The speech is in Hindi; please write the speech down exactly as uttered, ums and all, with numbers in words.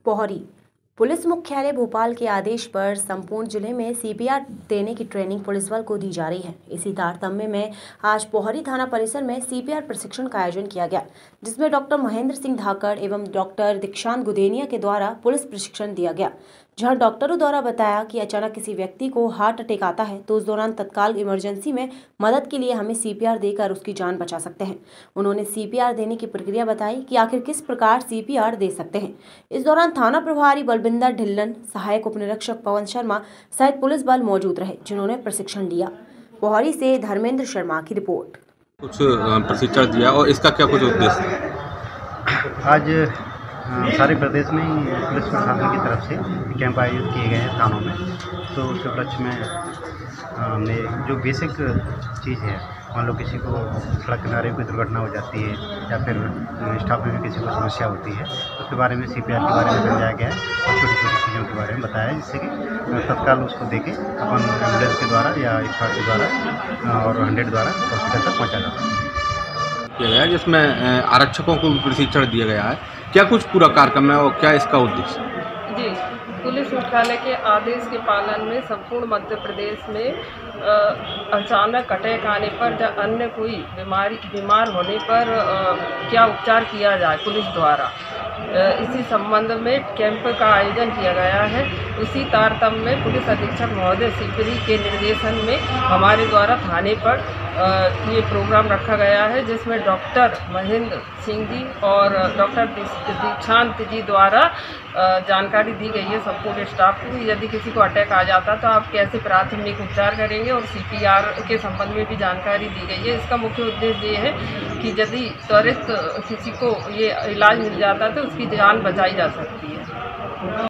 पोहरी पुलिस मुख्यालय भोपाल के आदेश पर संपूर्ण जिले में सीपीआर देने की ट्रेनिंग पुलिस बल को दी जा रही है। इसी तारतम्य में आज पोहरी थाना परिसर में सीपीआर प्रशिक्षण का आयोजन किया गया, जिसमें डॉक्टर महेंद्र सिंह धाकड़ एवं डॉक्टर दीक्षांत गुदेनिया के द्वारा पुलिस प्रशिक्षण दिया गया। जहां डॉक्टरों द्वारा बताया कि अचानक किसी व्यक्ति को हार्ट अटैक आता है तो उस दौरान तत्काल इमरजेंसी में मदद के लिए हमें सीपीआर देकर उसकी जान बचा सकते हैं। उन्होंने सीपीआर देने की प्रक्रिया बताई कि आखिर किस प्रकार सीपीआर दे सकते हैं। इस दौरान थाना प्रभारी बलविंदर ढिल्लन, सहायक उपनिरीक्षक पवन शर्मा सहित पुलिस बल मौजूद रहे, जिन्होंने प्रशिक्षण लिया। पोहरी से धर्मेंद्र शर्मा की रिपोर्ट। कुछ प्रशिक्षण दिया और इसका क्या कुछ उद्देश्य है? आज सारे प्रदेश में पुलिस प्रशासन की तरफ से कैंप आयोजित किए गए हैं थानों में। तो उस उपलक्ष्य में हमने जो बेसिक चीज़ है, मान लो किसी को सड़क किनारे कोई दुर्घटना हो जाती है या फिर स्टाफ में किसी को समस्या होती है, उसके बारे में सीपीआर के बारे में समझाया गया है और छोटी छोटी चीज़ों के बारे में बताया है, जिससे कि तत्काल उसको देके अपन एम्बुलेंस के द्वारा या एक सौ आठ के द्वारा और हंड्रेड द्वारा हॉस्पिटल तक पहुँचा जाता है। किया गया जिसमें आरक्षकों को प्रशिक्षण दिया गया है। क्या कुछ पूरा कार्यक्रम है और क्या इसका उद्देश्य? जी, पुलिस मुख्यालय के आदेश के पालन में संपूर्ण मध्य प्रदेश में आ, अचानक अटैक आने पर या अन्य कोई बीमारी बीमार होने पर आ, क्या उपचार किया जाए पुलिस द्वारा, इसी संबंध में कैंप का आयोजन किया गया है। उसी तारतम्य में पुलिस अधीक्षक महोदय सिपरी के निर्देशन में हमारे द्वारा थाने पर ये प्रोग्राम रखा गया है, जिसमें डॉक्टर महेंद्र सिंह जी और डॉक्टर दीक्षांत जी द्वारा जानकारी दी गई है संपूर्ण स्टाफ को। यदि किसी को अटैक आ जाता तो आप कैसे प्राथमिक उपचार करेंगे और सीपीआर के संबंध में भी जानकारी दी गई है। इसका मुख्य उद्देश्य ये है कि यदि त्वरित किसी को ये इलाज मिल जाता तो उसकी जान बचाई जा सकती है।